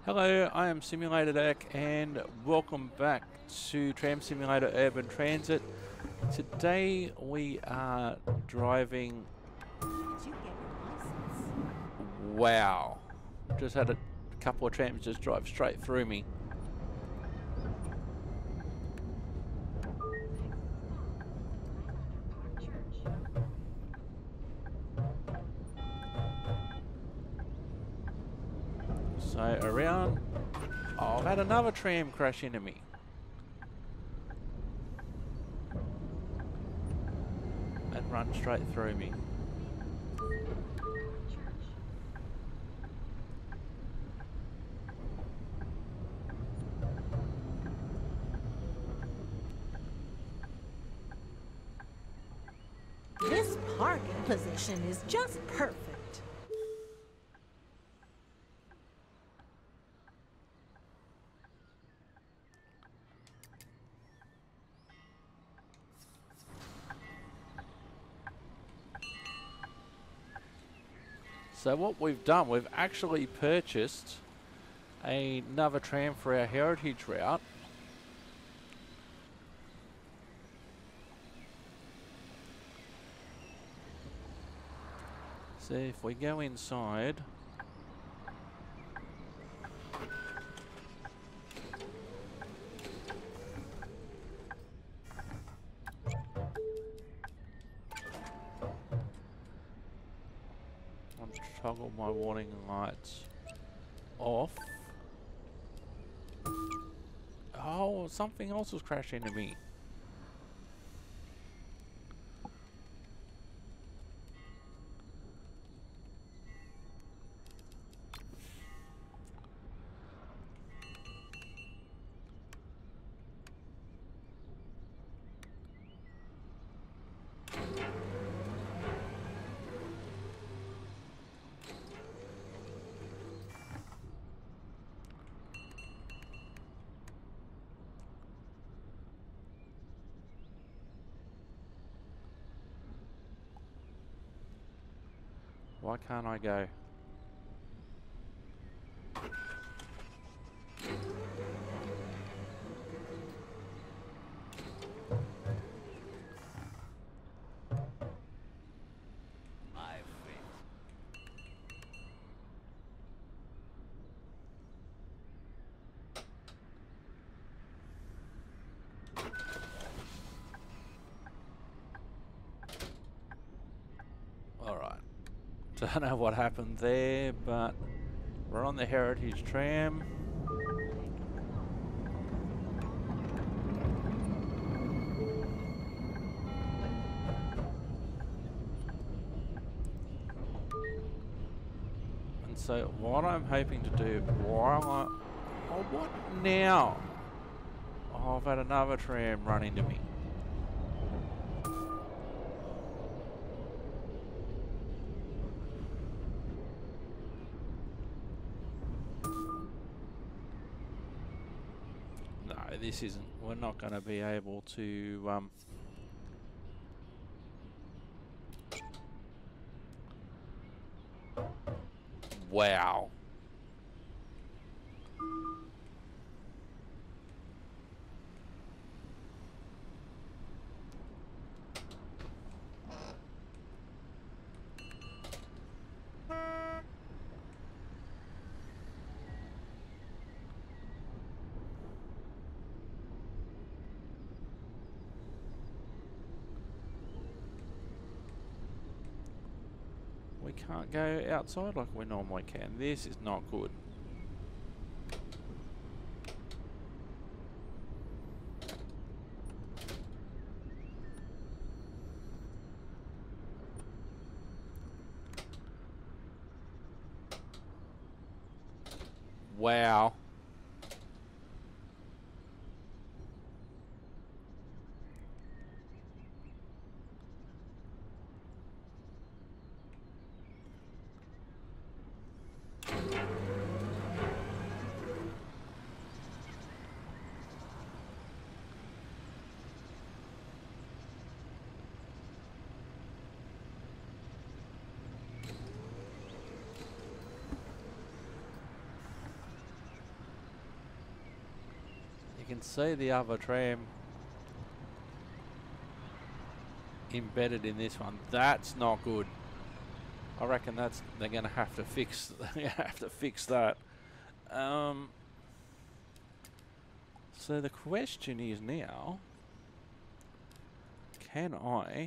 Hello, I am Simulator Deck and welcome back to Tram Simulator Urban Transit. Today we are driving... Wow. Just had a couple of trams just drive straight through me. So around... Oh, I've had another tram crash into me. And run straight through me. This parking position is just perfect. So what we've done, we've actually purchased another tram for our heritage route. So if we go inside, I'll toggle my warning lights off. Oh, something else was crashing into me. Why can't I go? Alright. Don't know what happened there, but we're on the heritage tram. And so what I'm hoping to do while I... Oh, what now? Oh, I've had another tram run into me. No, this isn't... We're not going to be able to... Wow. We can't go outside like we normally can. This is not good. Wow. You can see the other tram embedded in this one. That's not good. I reckon they're going to have to fix. They have to fix that. So the question is now, can I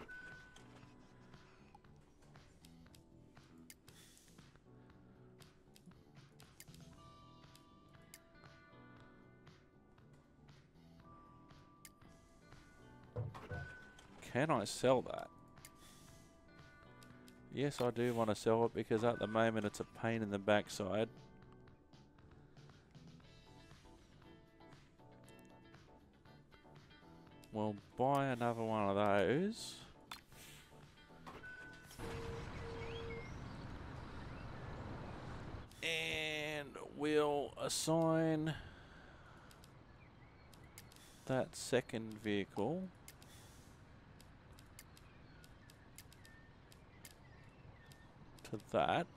sell that? Yes, I do want to sell it because at the moment it's a pain in the backside. We'll buy another one of those. And we'll assign that second vehicle to that.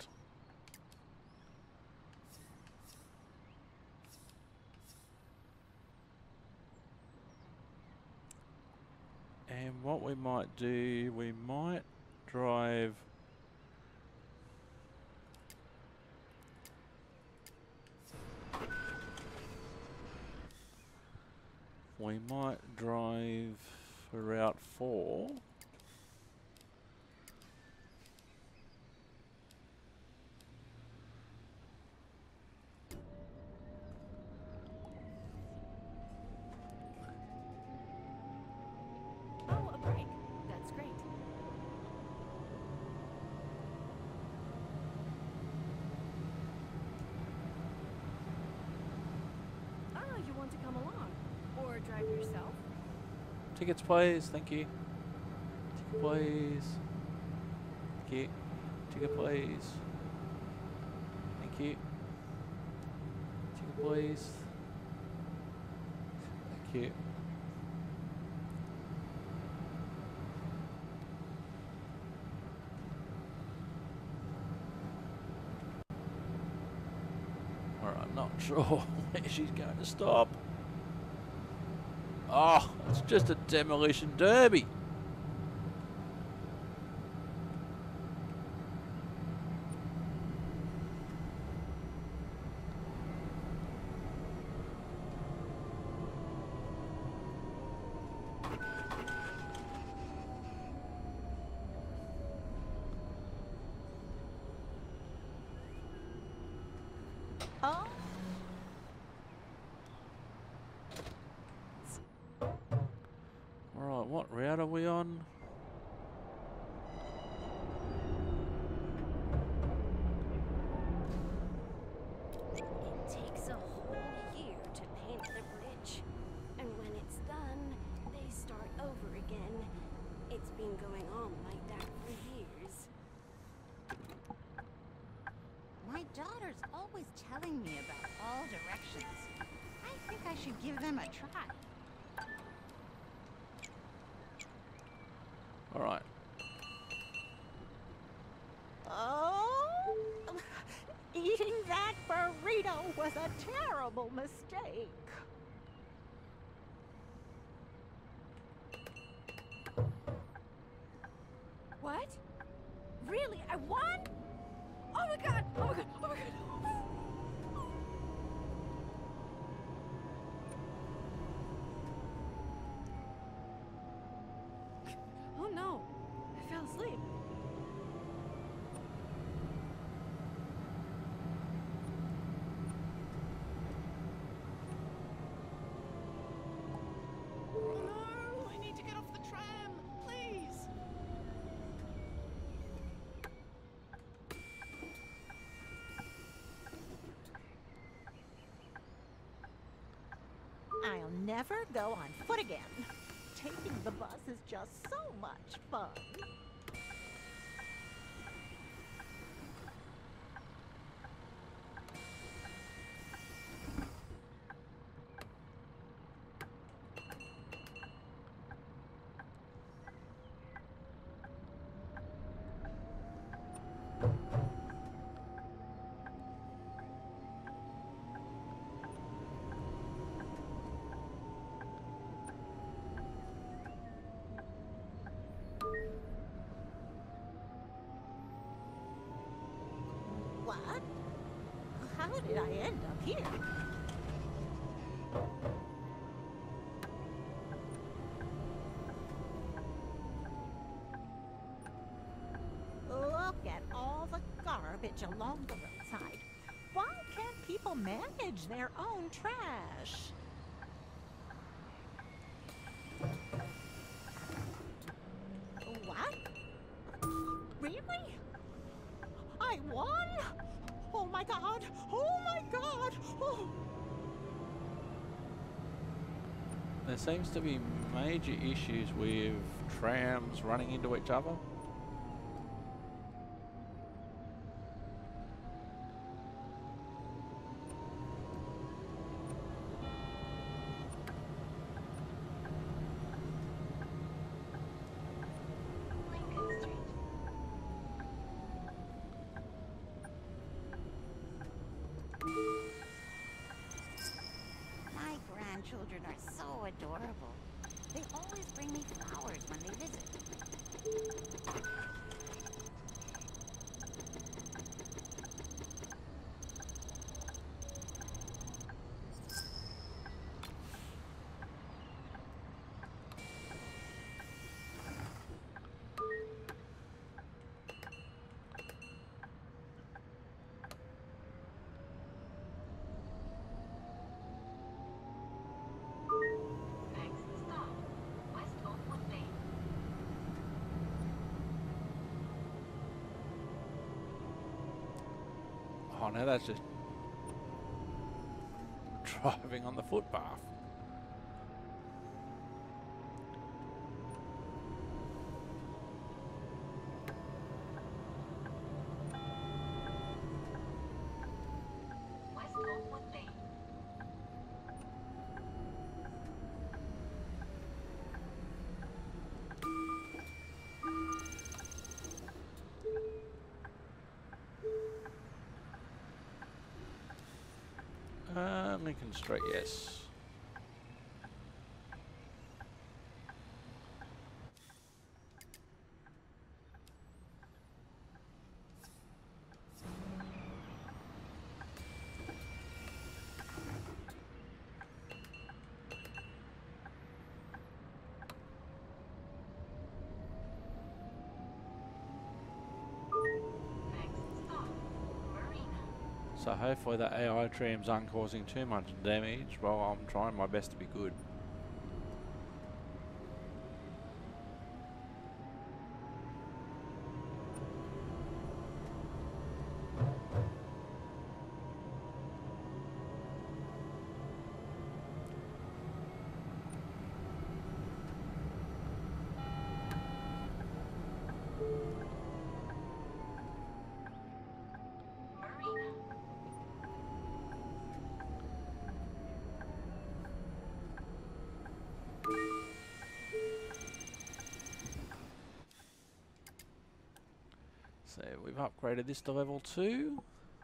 And what we might do, we might drive for Route 4. Oh, a break. That's great. Ah, you want to come along? Or drive yourself? Tickets, please. Thank you. Ticket, please. Thank you. Ticket, please. Thank you. Ticket, please. Thank you. Alright, I'm not sure where she's going to stop. Oh, it's just a demolition derby. Oh. Alright, what route are we on? It takes a whole year to paint the bridge. And when it's done, they start over again. It's been going on like that for years. My daughter's always telling me about all directions. I think I should give them a try. Alright. Oh, eating that burrito was a terrible mistake. What? Really? I won? Oh my god! Oh my god! Oh my god! Oh no! I fell asleep. No, I need to get off the tram, please. I'll never go on foot again. Taking the bus is just so much fun. What? How did I end up here? Look at all the garbage along the roadside. Why can't people manage their own trash? What? Really? I won? Oh my god! Oh my god! Oh. There seems to be major issues with trams running into each other. My grandchildren are so adorable. They always bring me flowers when they visit. Oh no, that's just driving on the footpath. Lincoln Street, yes. So hopefully the AI trams aren't causing too much damage while I'm trying my best to be good. So we've upgraded this to level 2.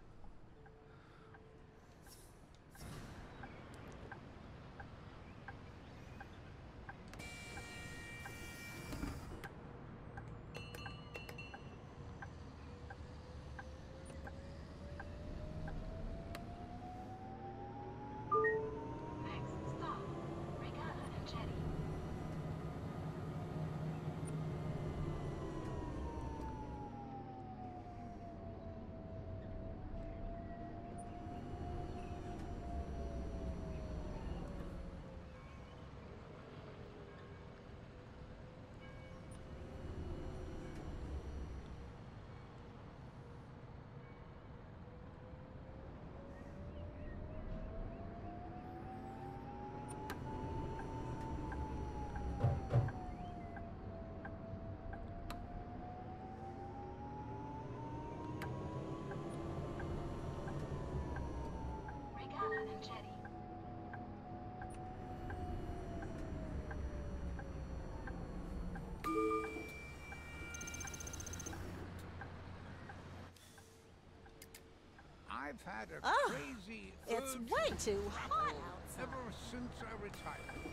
I've had a Oh, crazy it's urge way to too hot travel outside. ever since I retired.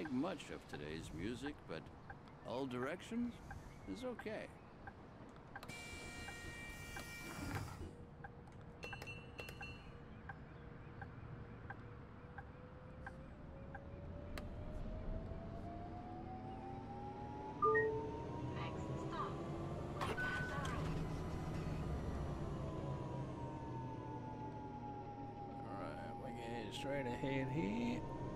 like much of today's music, but All Directions is okay. Alright, we're getting straight ahead here.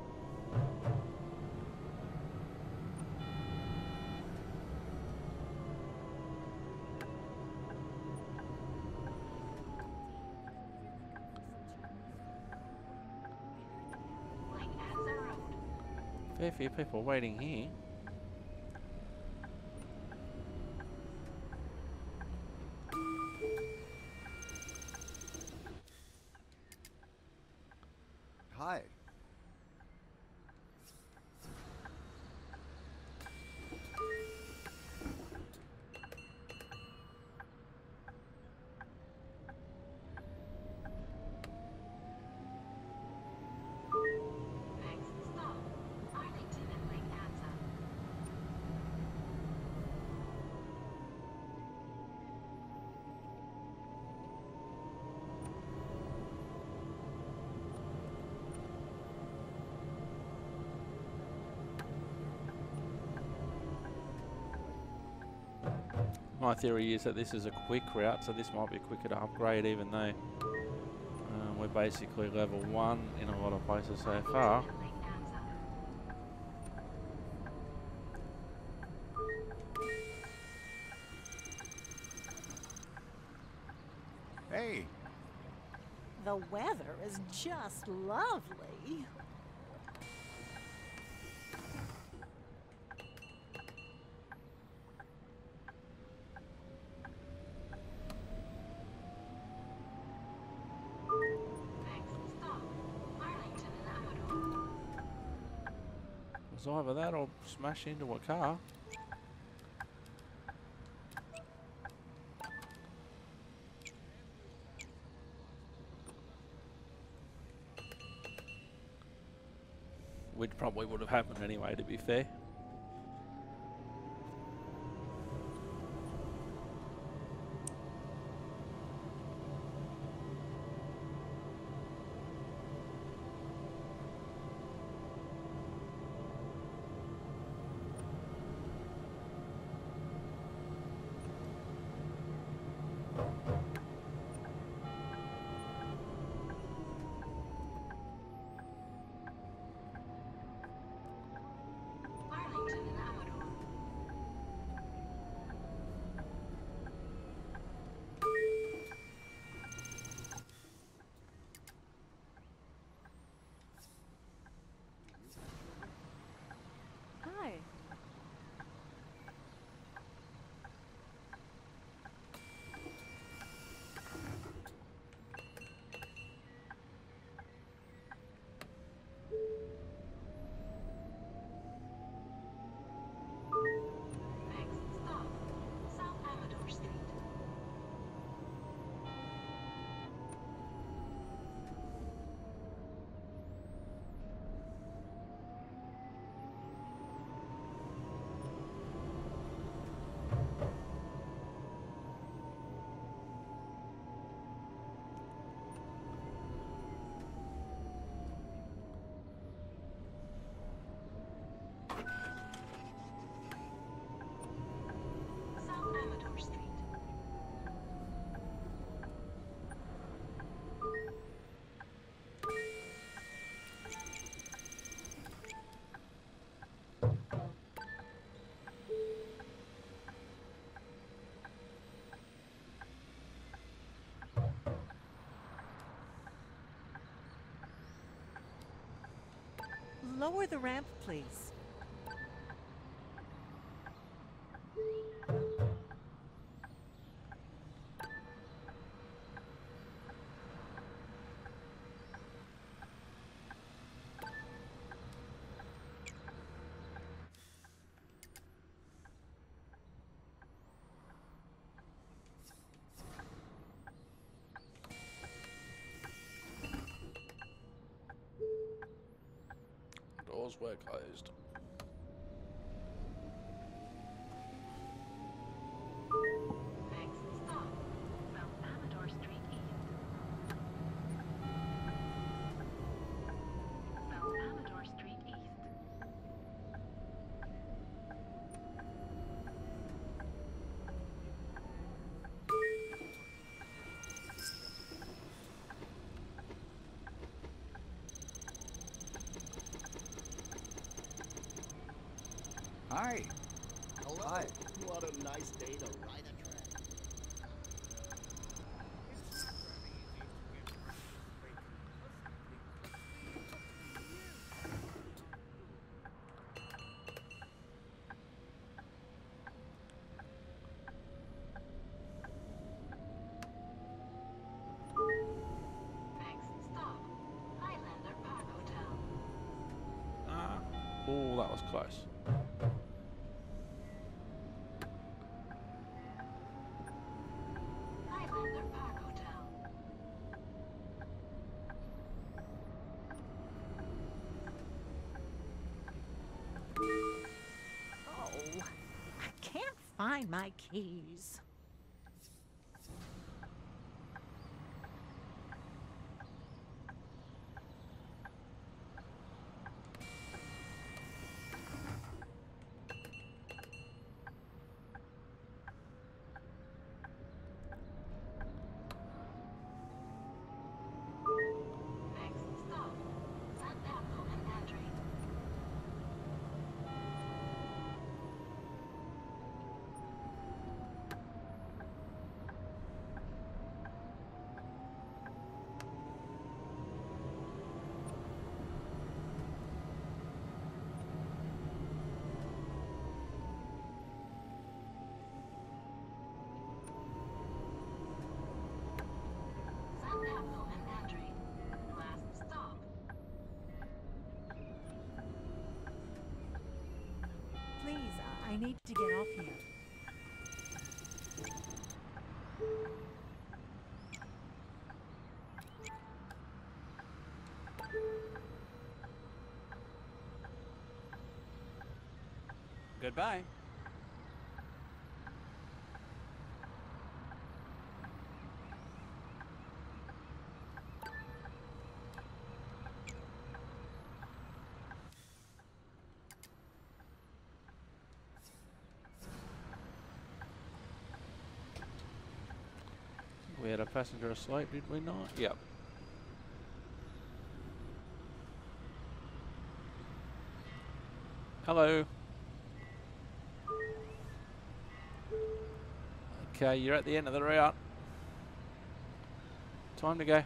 Fair few people waiting here. Hi. My theory is that this is a quick route, so this might be quicker to upgrade, even though we're basically level 1 in a lot of places so far. Hey, The weather is just lovely. It's either that or smash into a car. Which probably would have happened anyway, to be fair. Hi. Lower the ramp, please. Doors were closed. Hi. Hello. Hi. What a nice day to ride a tram. Next stop, Highlander Park Hotel. Ah. Oh, that was close. Highlander Park Hotel. Oh, I can't find my keys. Next stop, San Pablo and Andre. San Pablo and Andre. Last stop. Please, I need to get off here. Goodbye. We had a passenger asleep, did we not? Yep. Hello. Okay, you're at the end of the route. Time to go.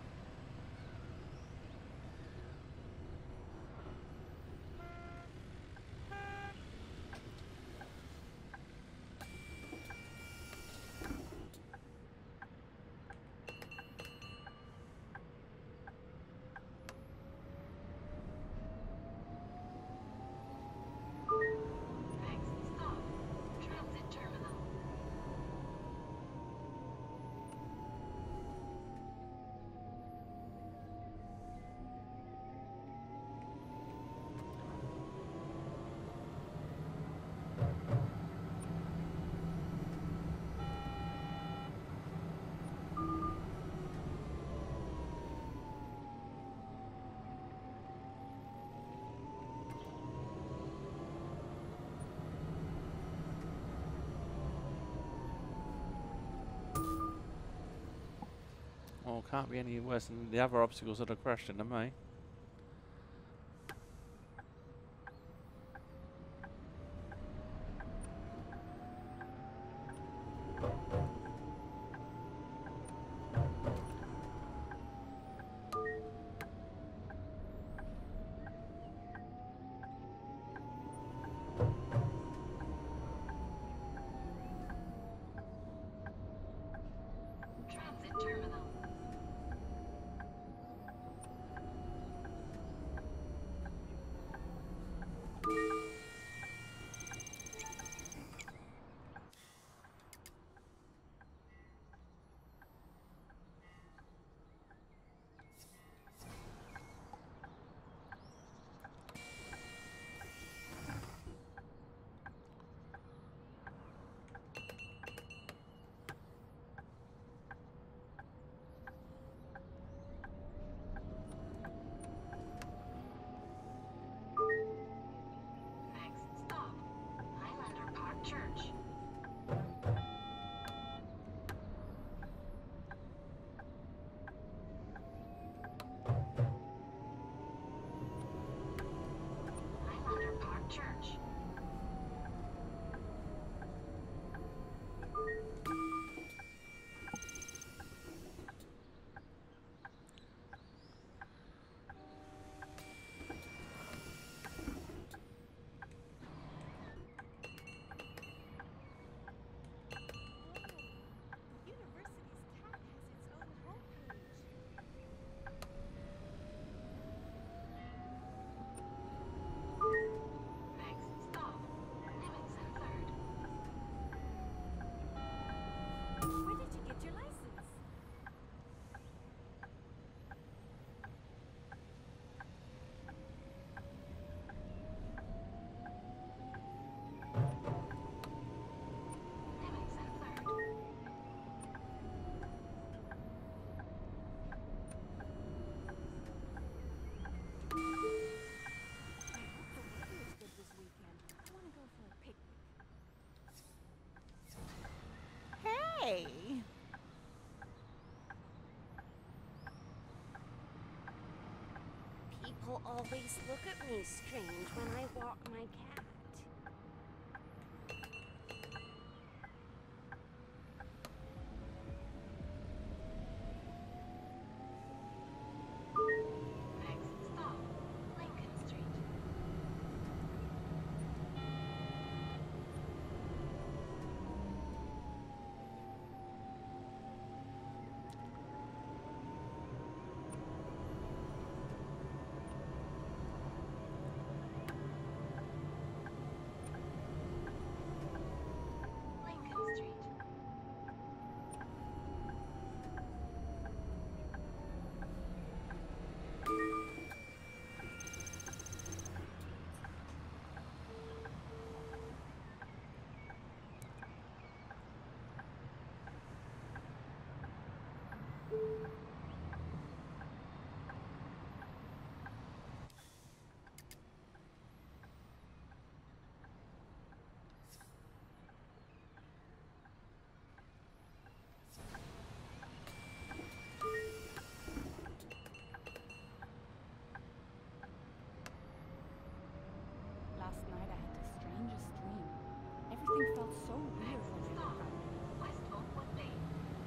Next stop, Transit Terminal. Well, can't be any worse than the other obstacles that have crashed into me. Transit Terminal. People always look at me strange when I walk my cat. Next stop, Lincoln Street. Lincoln Street. Last night I had the strangest dream. Everything felt so weird Next when I stop, woke up. West Oakwood Lane.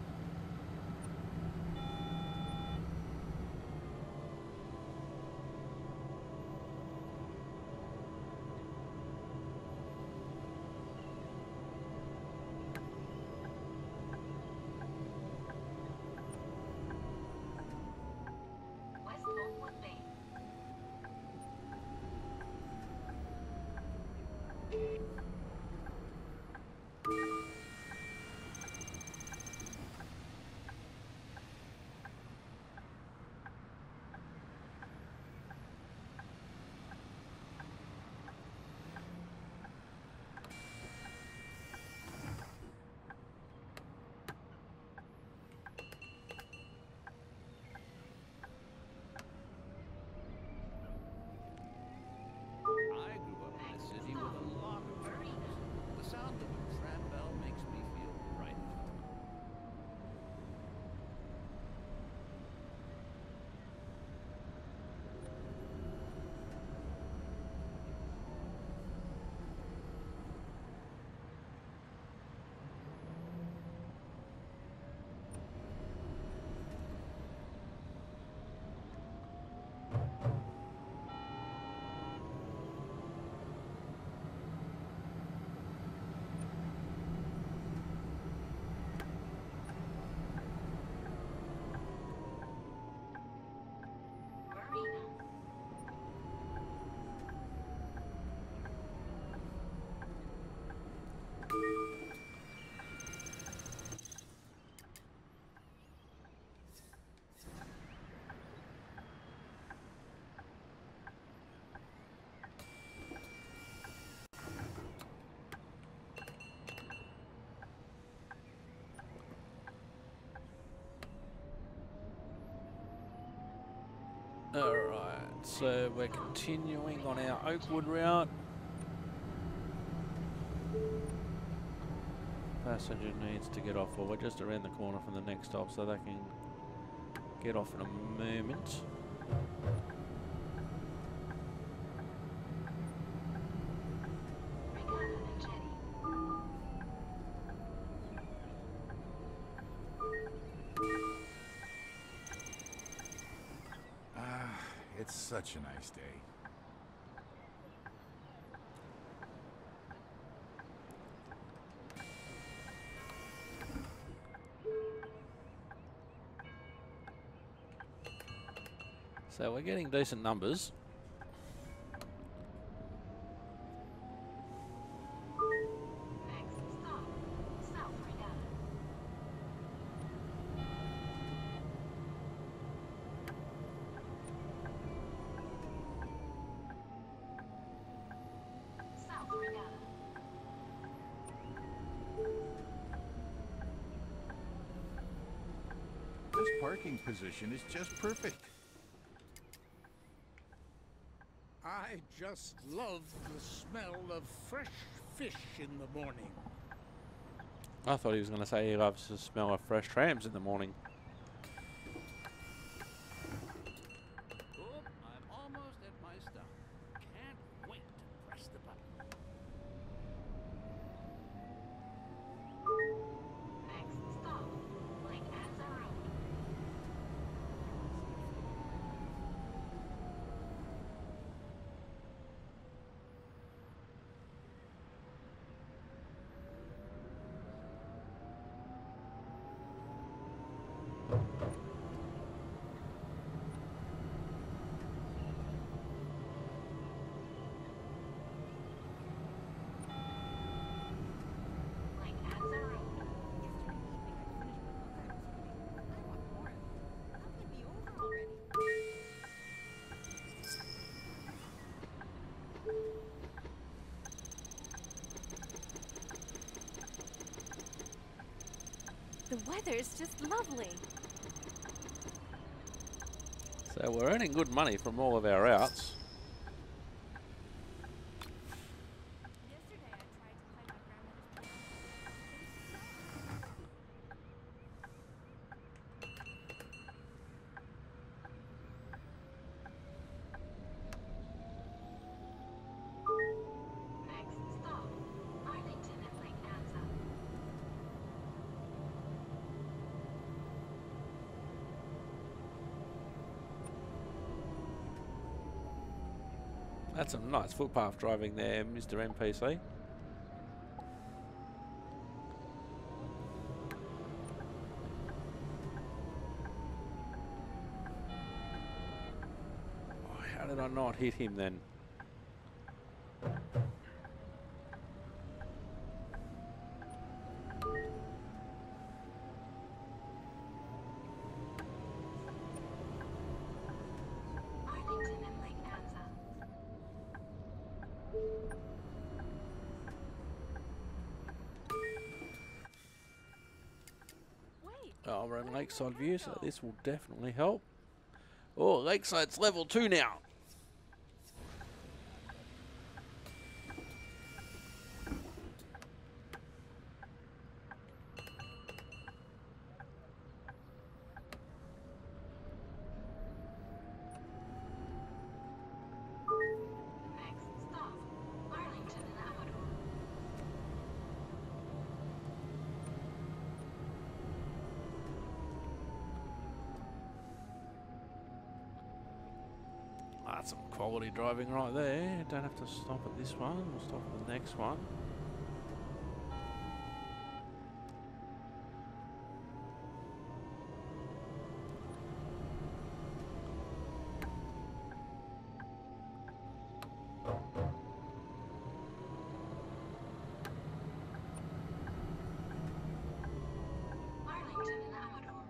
West Oakwood Lane. I grew up in a city with a lot of trams. The sound of a tram bell makes me feel right at home. Marina. Alright, so we're continuing on our Oakwood route. Passenger needs to get off, or we're just around the corner from the next stop, so they can get off in a moment. Regatta and Jetty. It's such a nice day. So we're getting decent numbers. Next stop, South Regatta. South Regatta. This parking position is just perfect. I just love the smell of fresh fish in the morning. I thought he was going to say he loves the smell of fresh trams in the morning. Oh, I'm almost weather's just lovely. So we're earning good money from all of our routes. Yesterday I tried to play my grandmother's Next stop, Arlington and Lake Anza. That's some nice footpath driving there, Mr. NPC. Oh, how did I not hit him then? Arlington and Lake Anza. Wait, Oh, we're in Lakeside View, so this will definitely help. Oh, Lakeside's level 2 now. Next stop, Arlington and Amador. That's some quality driving right there. Don't have to stop at this one. We'll stop at the next one. Arlington and Amador.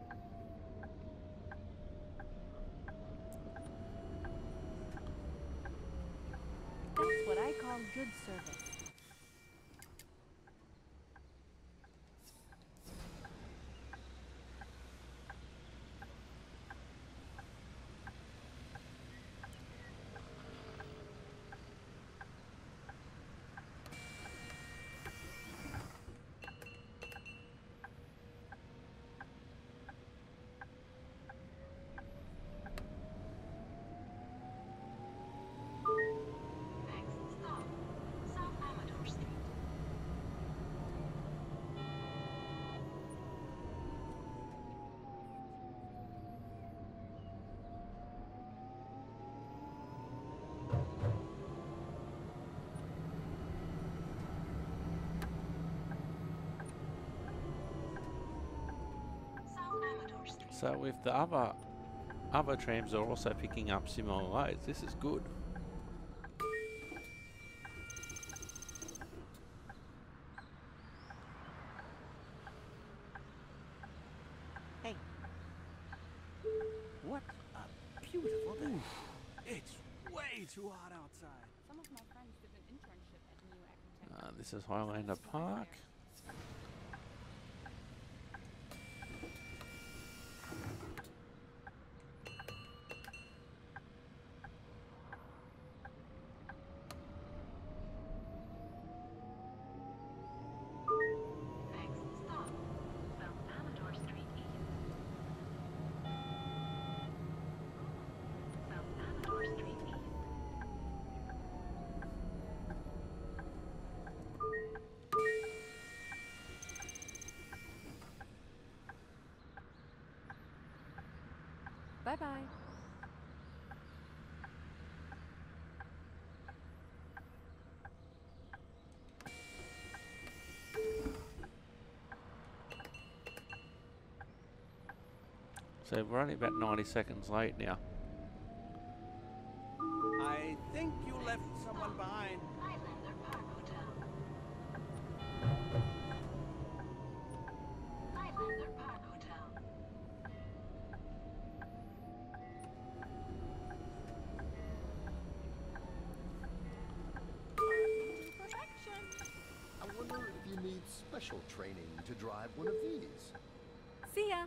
that's what I call good service. Next stop, South Amador Street. South Amador Street. So if the other trams are also picking up similar loads, this is good. Hey. What a beautiful day. It's way too hot outside. Some of my friends did an internship at New Architect. This is Highlander Park. Next stop, South Amador Street East. South Amador Street East. Bye-bye. So we're only about 90 seconds late now. I think you left someone behind. Highlander Park Hotel. Highlander Park Hotel. I wonder if you need special training to drive one of these. See ya.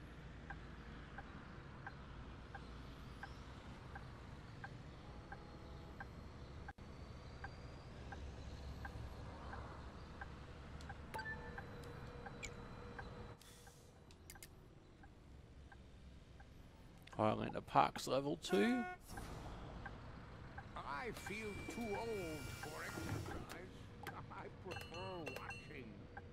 Highlander Park's level 2. I feel too old for exercise. I prefer watching.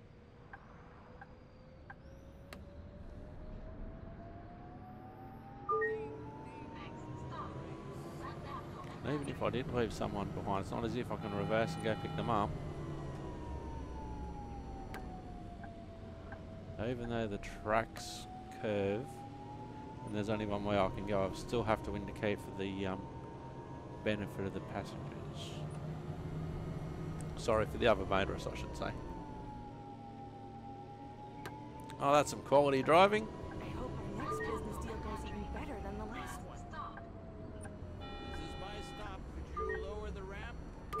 Even if I did leave someone behind, it's not as if I can reverse and go pick them up. Even though the tracks curve and there's only one way I can go, I still have to indicate for the benefit of the passengers. Sorry, for the other motorists, I should say. Oh, that's some quality driving. I hope our next business deal goes even better than the last one. This is my stop. Could you lower the ramp?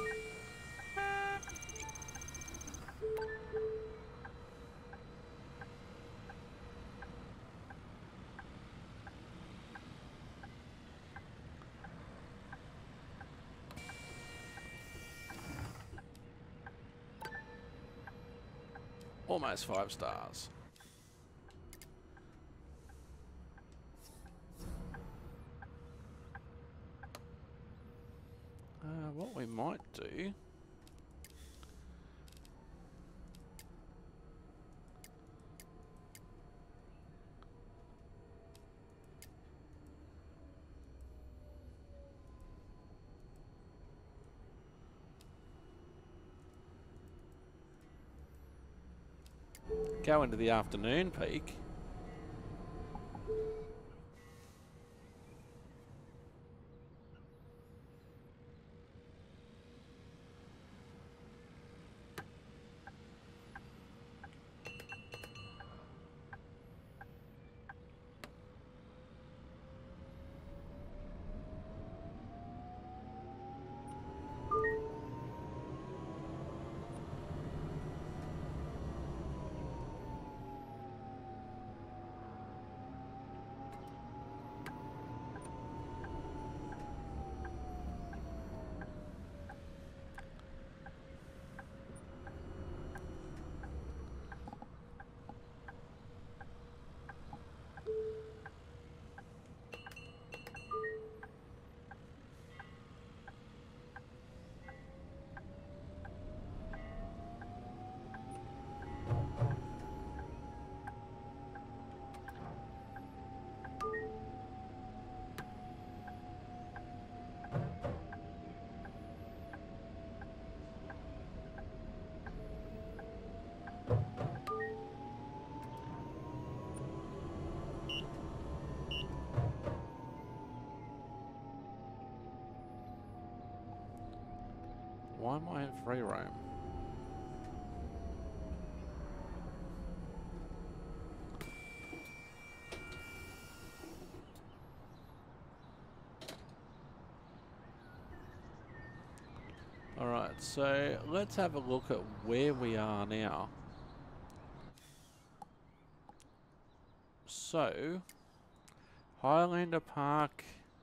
Almost 5 stars. What we might do... go into the afternoon peak. Why am I in free roam? Alright, so let's have a look at where we are now. So, Highlander Park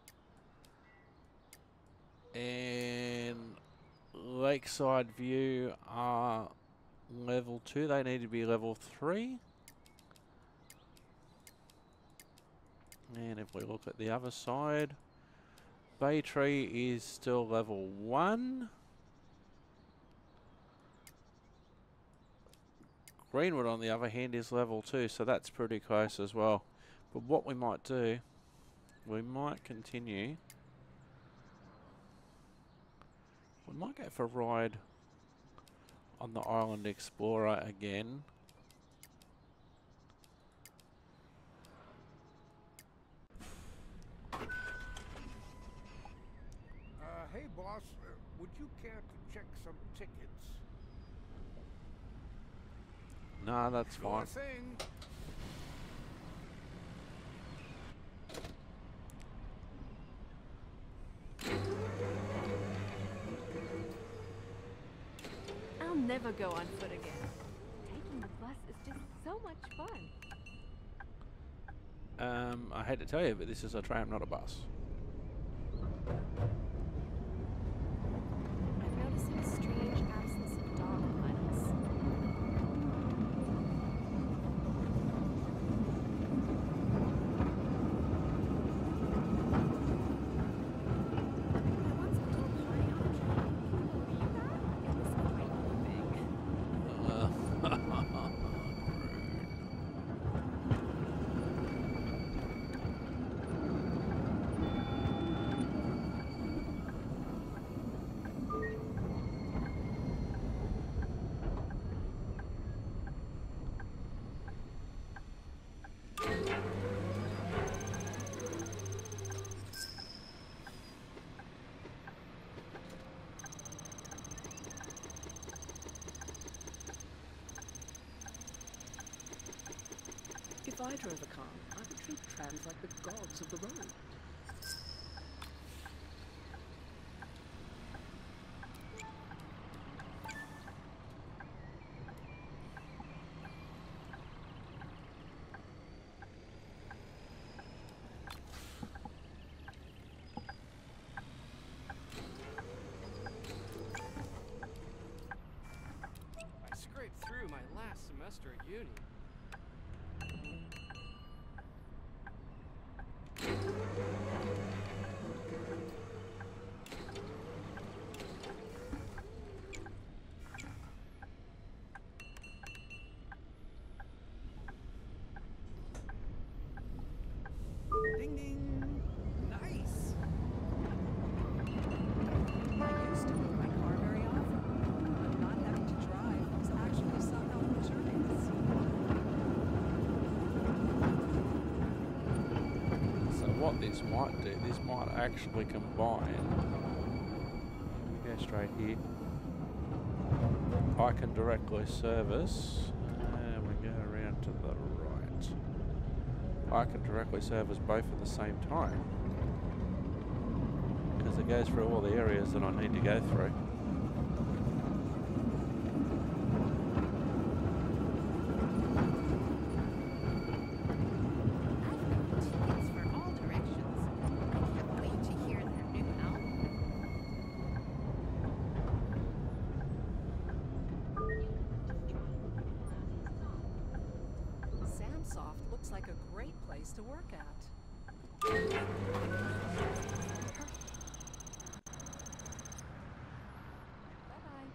and Lakeside View are level 2. They need to be level 3. And if we look at the other side, Bay Tree is still level 1. Greenwood, on the other hand, is level 2, so that's pretty close as well. But what we might do, we might continue. We might go for a ride on the Island Explorer again. Hey boss, would you care to check some tickets? Nah, that's Sure fine. thing. I'll never go on foot again. Taking the bus is just so much fun. I hate to tell you, but this is a tram, not a bus. I'm noticing a strange absence of dog puddles. If I drove a car, I would treat trams like the gods of the road. I scraped through my last semester at uni. Ding ding! Nice! I used to move my car very often, but not having to drive was actually somehow luxurious. So what this might do, this might actually combine. Go straight here. I can directly service, and we go around to the right. I can directly service both at the same time, because it goes through all the areas that I need to go through. Tickets for all directions. I can't wait to hear their new album. Samsoft looks like a great place to work at. Bye-bye.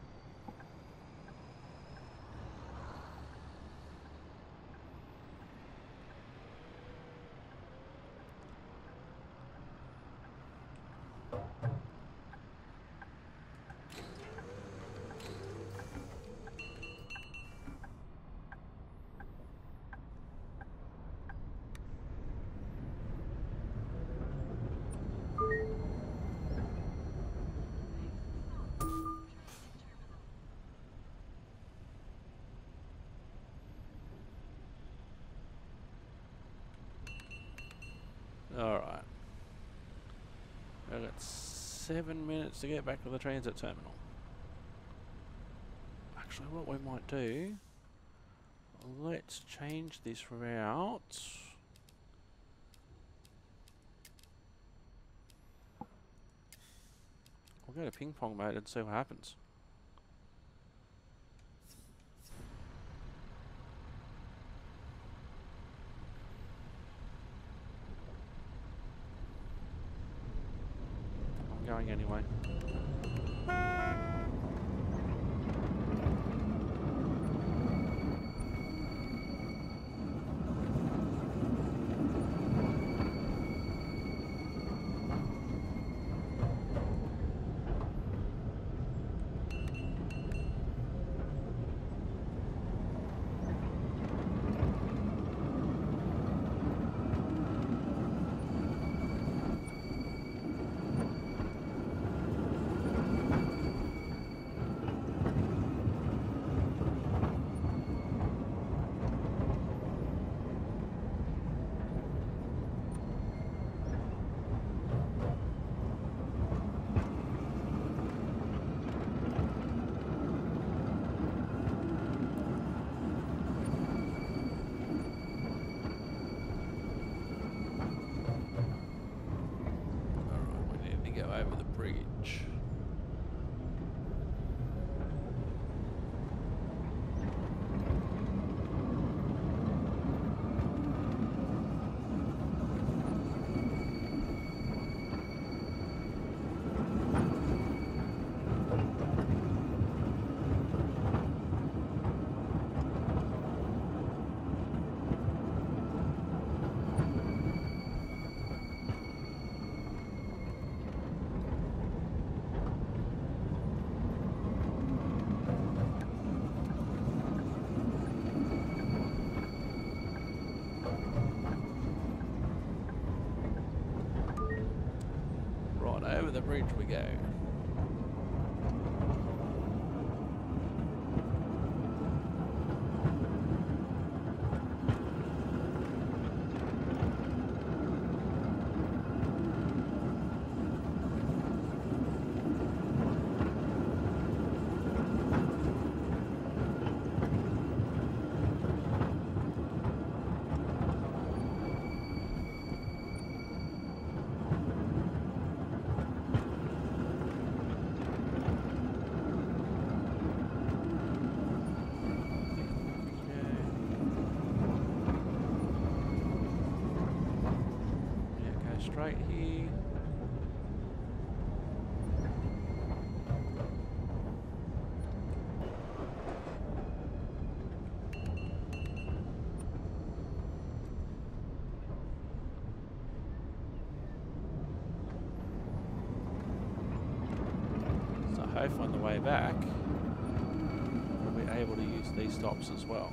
Alright. I've got 7 minutes to get back to the transit terminal. Actually, what we might do, let's change this route. We'll go to ping pong mode and see what happens. I'm going anyway. over the bridge. Over the bridge we go. Straight here. So hopefully on the way back we'll be able to use these stops as well.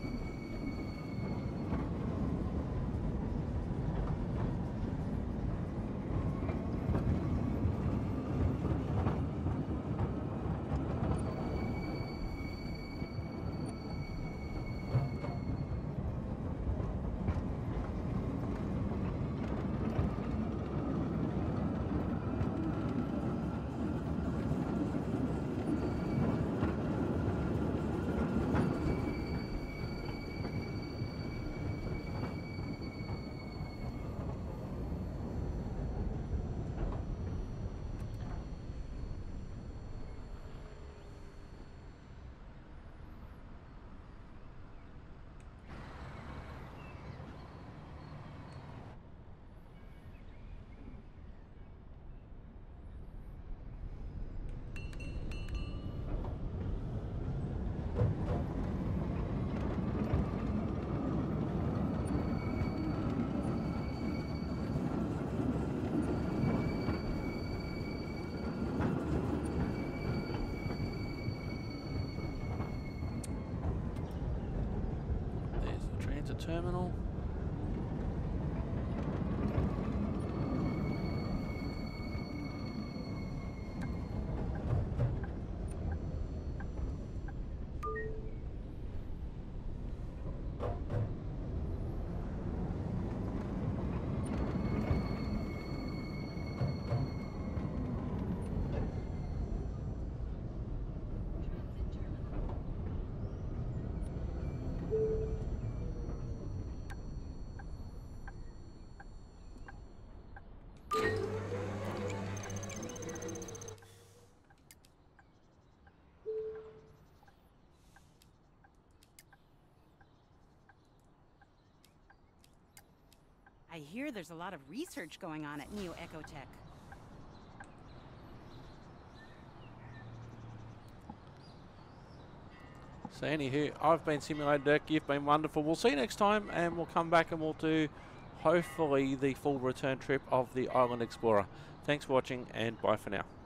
Terminal. I hear there's a lot of research going on at Neo Ecotech. So anywho, I've been Simulator Dirk, you've been wonderful. We'll see you next time, and we'll come back and we'll do, hopefully, the full return trip of the Island Explorer. Thanks for watching, and bye for now.